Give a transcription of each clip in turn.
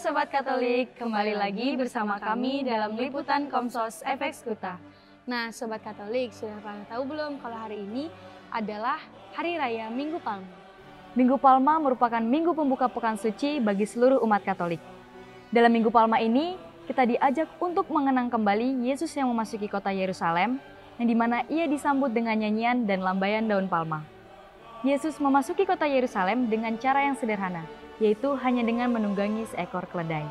Sobat Katolik, kembali lagi bersama kami dalam liputan Komsos FX Kuta. Nah Sobat Katolik, sudah pada tahu belum kalau hari ini adalah Hari Raya Minggu Palma? Minggu Palma merupakan minggu pembuka pekan suci bagi seluruh umat Katolik. Dalam Minggu Palma ini, kita diajak untuk mengenang kembali Yesus yang memasuki kota Yerusalem, yang dimana ia disambut dengan nyanyian dan lambaian daun palma. Yesus memasuki kota Yerusalem dengan cara yang sederhana, yaitu hanya dengan menunggangi seekor keledai.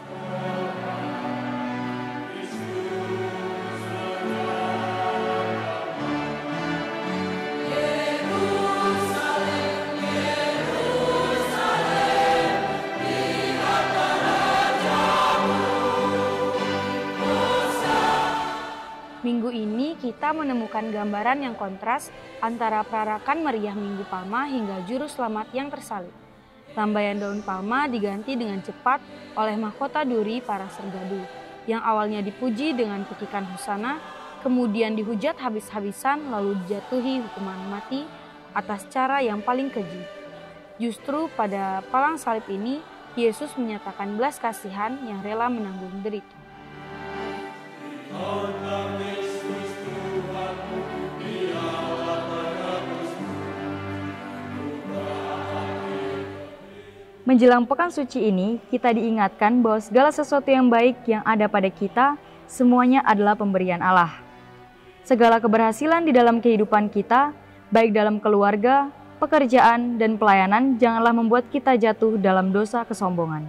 Minggu ini kita menemukan gambaran yang kontras antara perarakan meriah Minggu Palma hingga juru selamat yang tersalib. Lambaian daun palma diganti dengan cepat oleh mahkota duri para sergadu, yang awalnya dipuji dengan petikan hosana, kemudian dihujat habis-habisan lalu dijatuhi hukuman mati atas cara yang paling keji. Justru pada palang salib ini, Yesus menyatakan belas kasihan yang rela menanggung derita. Menjelang pekan suci ini, kita diingatkan bahwa segala sesuatu yang baik yang ada pada kita, semuanya adalah pemberian Allah. Segala keberhasilan di dalam kehidupan kita, baik dalam keluarga, pekerjaan, dan pelayanan, janganlah membuat kita jatuh dalam dosa kesombongan.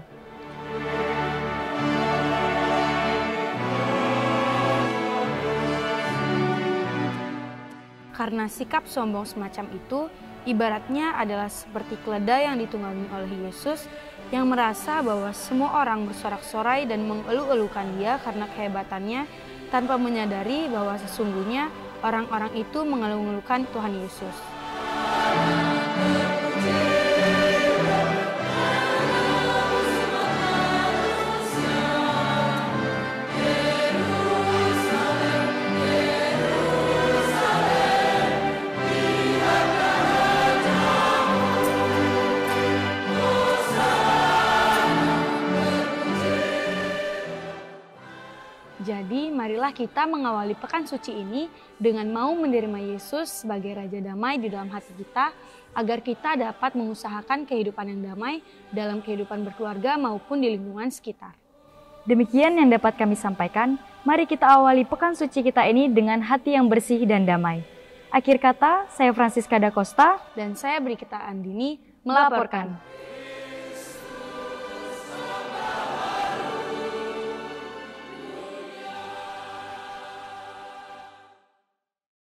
Karena sikap sombong semacam itu, ibaratnya adalah seperti keledai yang ditunggangi oleh Yesus yang merasa bahwa semua orang bersorak-sorai dan mengeluh-elukan dia karena kehebatannya tanpa menyadari bahwa sesungguhnya orang-orang itu mengeluh-elukan Tuhan Yesus. Jadi, marilah kita mengawali pekan suci ini dengan mau menerima Yesus sebagai Raja Damai di dalam hati kita, agar kita dapat mengusahakan kehidupan yang damai dalam kehidupan berkeluarga maupun di lingkungan sekitar. Demikian yang dapat kami sampaikan, mari kita awali pekan suci kita ini dengan hati yang bersih dan damai. Akhir kata, saya Francisca da Costa dan saya Brigita Andini melaporkan.